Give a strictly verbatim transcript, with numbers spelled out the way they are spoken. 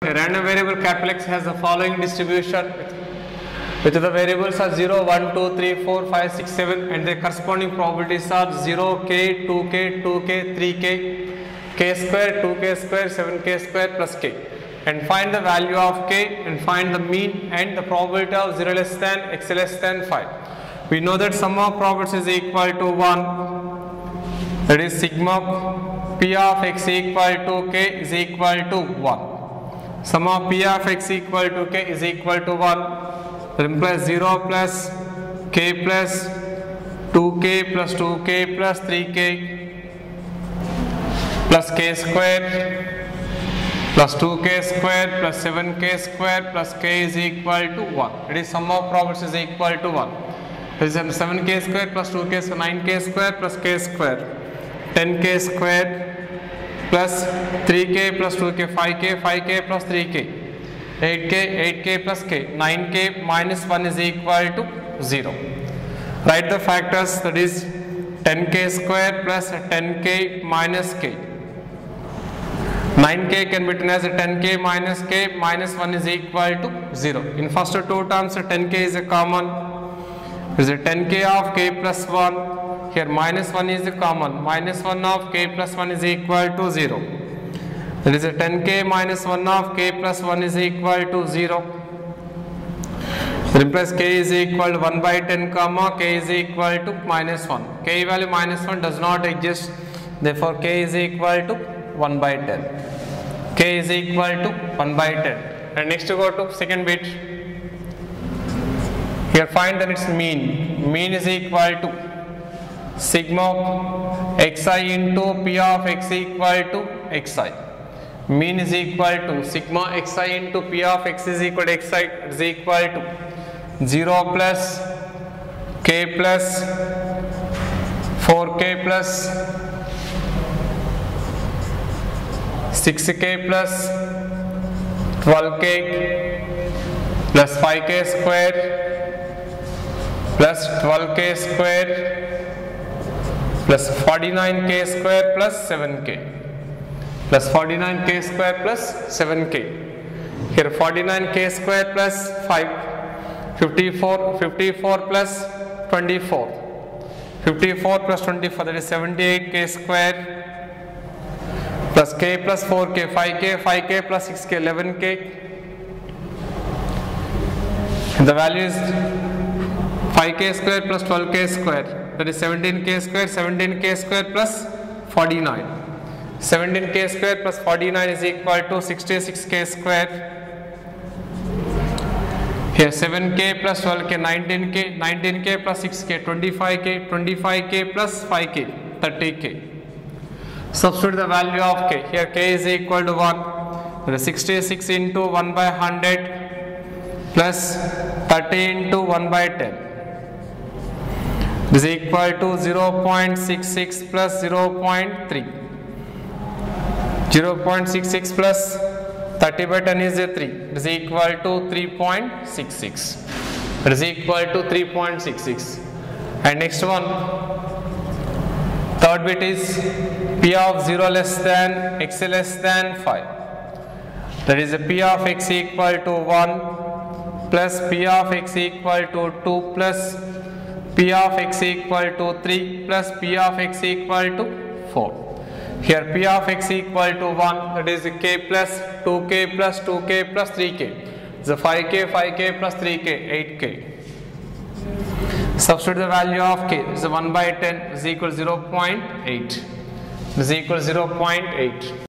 A random variable capital X has the following distribution with the variables are zero, one, two, three, four, five, six, seven and their corresponding probabilities are zero, k, two k, two k, three k, k square, two k square, seven k square plus k. And find the value of k and find the mean and the probability of zero less than x less than five. We know that sum of probabilities is equal to one. That is sigma p of x equal to k is equal to one. Sum of p of x equal to k is equal to one. That implies zero plus k plus two k plus two k plus three k plus k square plus two k square plus seven k square plus k is equal to one. It is sum of probabilities is equal to one. This is seven k square plus two k, so nine k square plus k square, ten k square plus three k plus two k, five k, five k plus three k, eight k, eight k plus k, nine k minus one is equal to zero. Write the factors, that is ten k square plus ten k minus k. nine k can be written as ten k minus k minus one is equal to zero. In first two terms ten k is a common. There is a ten k of k plus one. Here minus one is a common. Minus one of k plus one is equal to zero. There is a ten k minus one of k plus one is equal to zero. That implies k is equal to one by ten comma k is equal to minus one. K value minus one does not exist. Therefore k is equal to one by ten. K is equal to one by ten. And next to go to second bit. Here find that its mean. Mean is equal to sigma xi into p of x equal to xi. Mean is equal to sigma xi into p of x is equal to xi is equal to zero plus k plus four k plus six k plus twelve k plus five k square plus twelve k square plus forty-nine k square plus seven k plus forty-nine k square plus seven k. Here forty-nine k square plus five, fifty-four, fifty-four plus twenty-four, fifty-four plus twenty-four, that is seventy-eight k square plus k plus four k, five k, five k plus six k, eleven k. The value is five k square plus twelve k square, that is seventeen k square, seventeen k square plus forty-nine. seventeen k square plus forty-nine is equal to sixty-six k square. Here seven k plus twelve k, nineteen k, nineteen k plus six k, twenty-five k, twenty-five k plus five k, thirty k. Substitute the value of k. Here k is equal to one. There is sixty-six into one by one hundred plus thirty into one by ten. This is equal to zero point six six plus zero point three. zero point six six plus thirty by ten is a three. It is equal to three point six six. It is equal to three point six six. And next one, third bit is p of zero less than x less than five. That is a p of x equal to one plus p of x equal to two plus p of x equal to three plus p of x equal to four. Here p of x equal to one, that is k plus two k plus two k plus three k. So five k, five k plus three k, eight k. Substitute the value of k, is one by ten is equal to zero point eight. Is equal to zero point eight.